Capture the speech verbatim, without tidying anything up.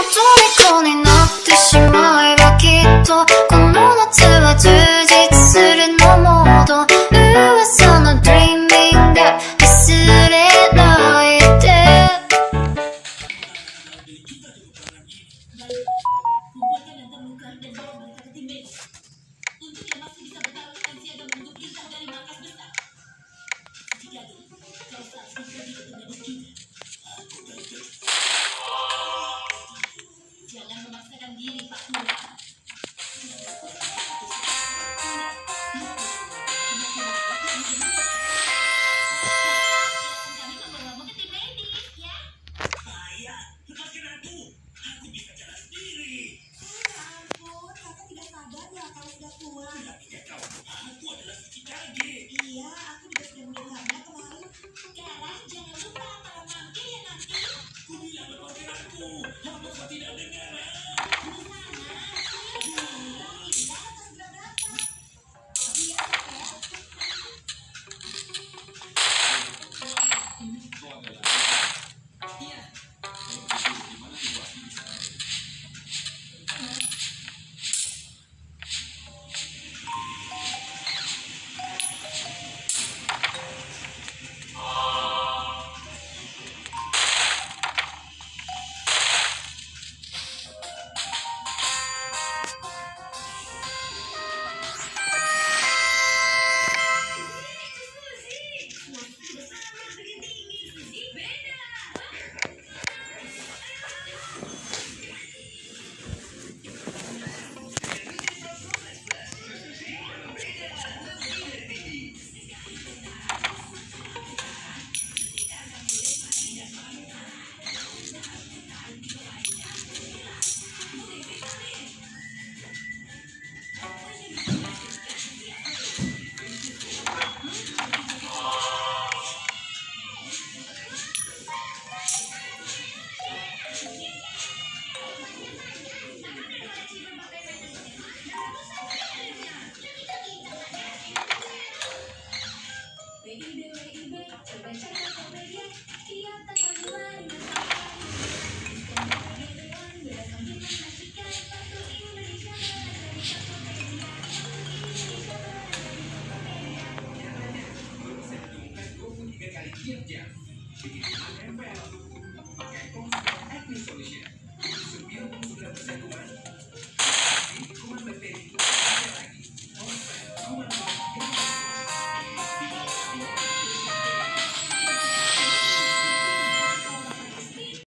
虜になってしまえばきっとこの夏は充実するのモード噂の Dreaming が忘れないで